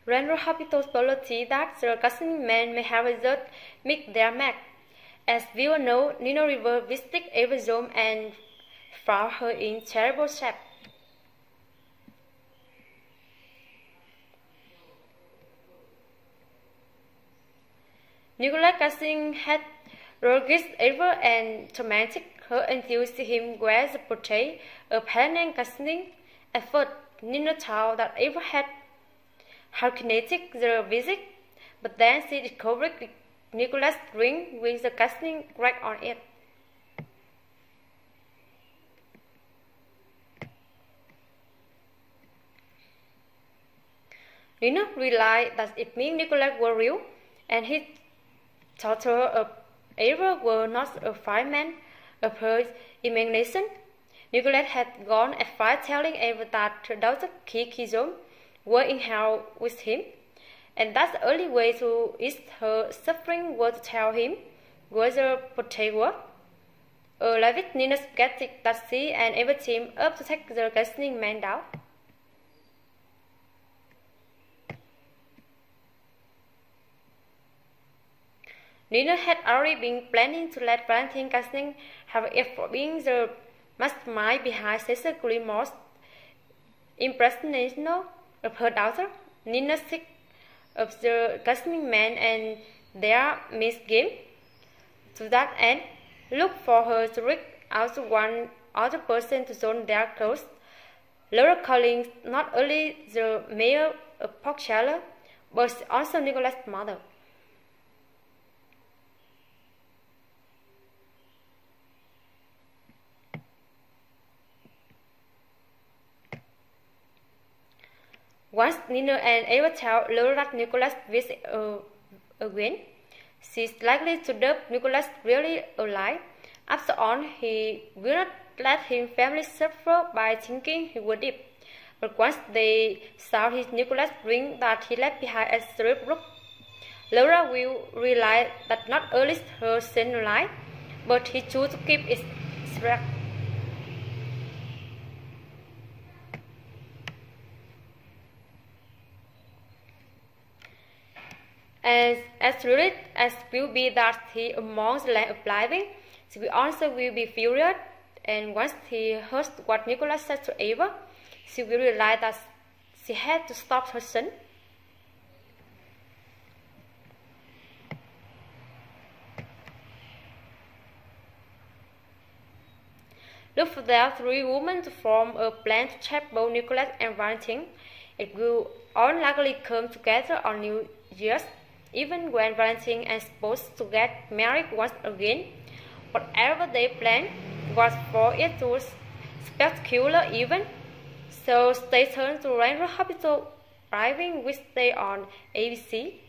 Randall Hospital's possibility that the casting men may have just mixed their match. As viewers know, Nino River visited Eva Zome and found her in terrible shape. Nikolas casting had roguish Eva and tormented her until him wear the portrait of Helen casting. At first, Nina thought that Eva had hallucinated the visit, but then she discovered Nikolas' ring with the casting crack on it. Nina realized that it meant Nikolas was real, and his daughter of Eva was not a fireman of her imagination. Nikolas had gone as far telling Eva that her daughter Kizom were in hell with him, and that the only way to ease her suffering was to tell him where the portrait was. Lavish Nina skeptic that she and Eva teamed up to take the casting man down. Nina had already been planning to let Valentin casting have it for being the mastermind behind Cesar Grimmore's impersonation of her daughter. Nina sick of the casting man and their misgame. To that end, looked for her to reach out to one other person to join their cause. Laura Collins, not only the mayor of Porkchella, but also Nikolas' mother. Once Nina and Eva tell Laura that Nikolas visit again, she's likely to doubt Nikolas really alive. After all, he will not let his family suffer by thinking he would dead. But once they saw his Nikolas ring that he left behind at the brook, Laura will realize that not only is her son alive, but he chose to keep its threat. And as truly as will be that he among the land of living, she also will be furious, and once he heard what Nikolas said to Eva, she will realize that she had to stop her son. Look for their three women to form a plan to trap both Nikolas and Valentin. It will all likely come together on New Year's, even when Valentin is supposed to get married once again. Whatever they planned was for it to spectacular event. So stay tuned to Rainbow Hospital, arriving Wednesday on ABC.